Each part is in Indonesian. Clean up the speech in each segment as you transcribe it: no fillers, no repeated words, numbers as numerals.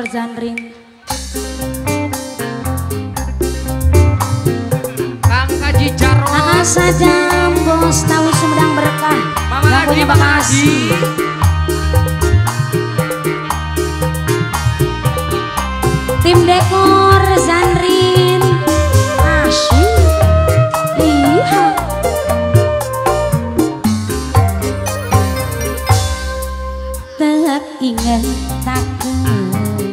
Zanrin. Kang Haji Jarwo. Kakak Sadam bos tahu Sumedang berkah. Yang punya Bang Haji. Tim dekor Zanrin. Asyik. Iya. Tak ingat takut.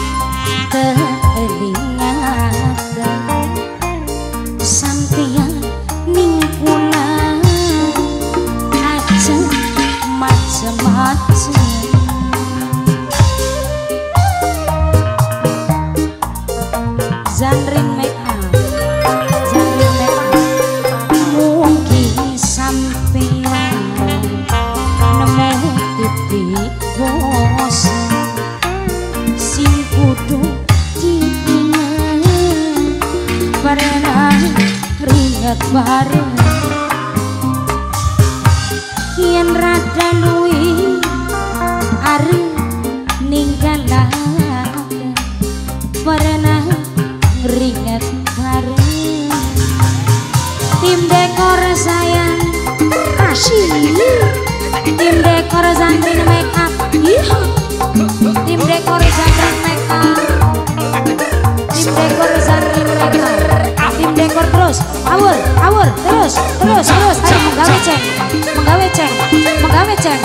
Teringatkan sampeyan ning kula aja macem-macem. Zanrin make up, Zanrin make up. Mungkin sampeyan nemu titik bosan sing kudu pernah ringet bareng kian rada luwi are ninggalaken pernah ringet bareng tim dekor sayang asyik tim dekor Zanrin make up tim dekor Zanrin make up tim dekor Zanrin make up tim dekor terus awur terus ayo menggawe ceng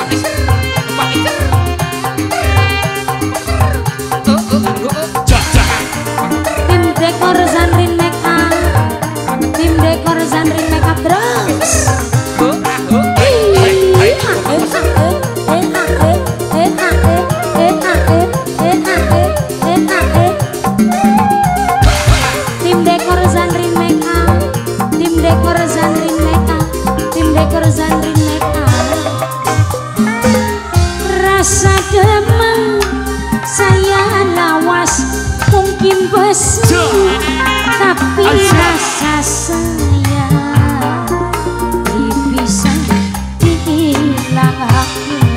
tim dekor Zanrin make up tim dekor Zanrin make up terus tim dekor Zanrin make up tim dekor Zanrin make up tim dekor Zanrin make up rasa demam saya lawas mungkin besi tapi rasa saya bisa dihilangkan.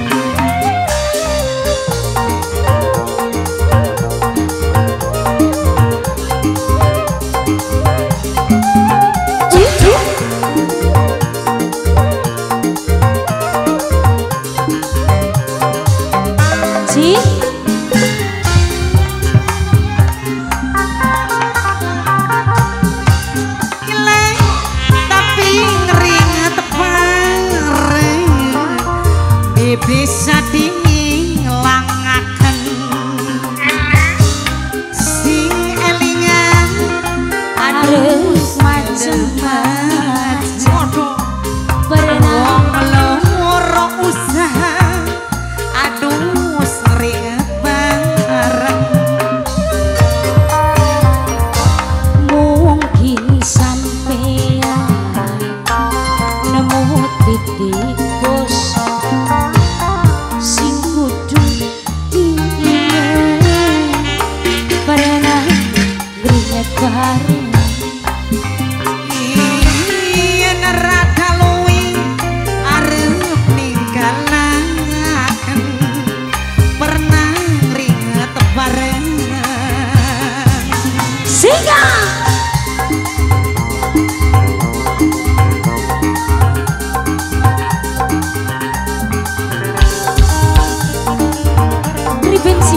Bisa dihilangaken sing elingan harus macem-macem pernah loro usaha aduh sering bareng mungkin sampeyan nemu titik bosan sing kudu diingat pernah ngeringet bareng yen rada luwih arep ninggalaken pernah ngeringet bareng singa Ribensi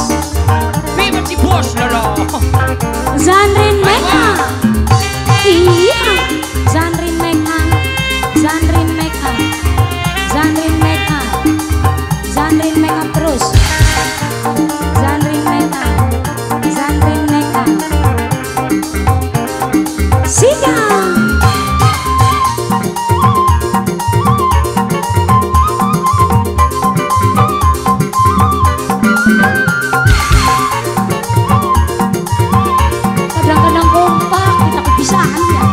bos lho. Zanrin make up iya Zanrin make up Zanrin make up Zanrin make up Zanrin make up terus Zanrin make up Zanrin make up siap kadang-kadang kompak kita kepisahan ya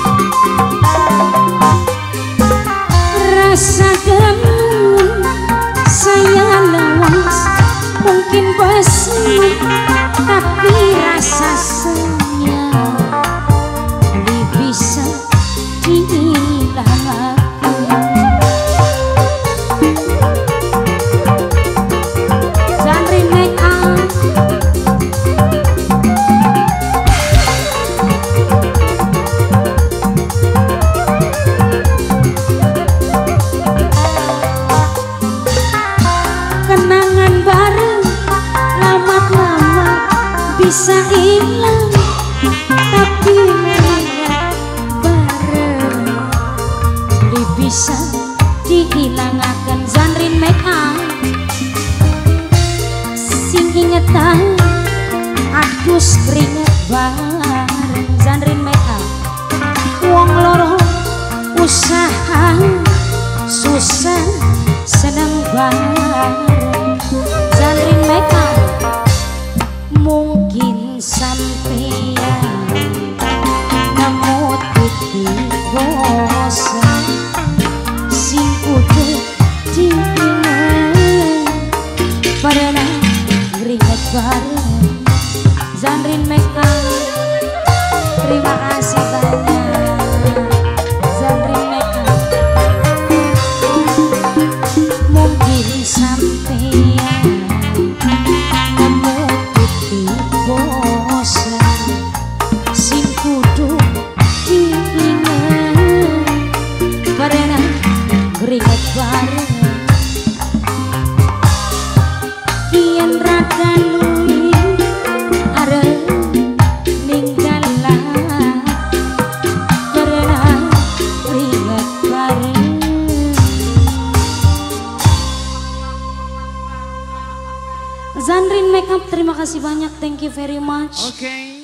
rasa demam saya lawas mungkin besi tapi rasa saya bisa dihilangkan Zanrin make up bisa hilang tapi mengingat bareng di bisa dihilangakan Zanrin Meka sing ingetan adus keringet bareng Zanrin Meka wong loro usaha susah seneng bareng Zanrin Meka mungkin sampeyan nemu titik bosan sing kudu diingat pernah ngeringet bareng Zanrin Meka. Terima kasih banyak Zanrin Meka. Mungkin sampeyan nemu titik bosan sing kudu diingat pernah ngeringet bareng kian rada luwih arep ninggalah pernah ngeringet bareng. Zanrin Makeup, terima kasih banyak, thank you very much. Oke.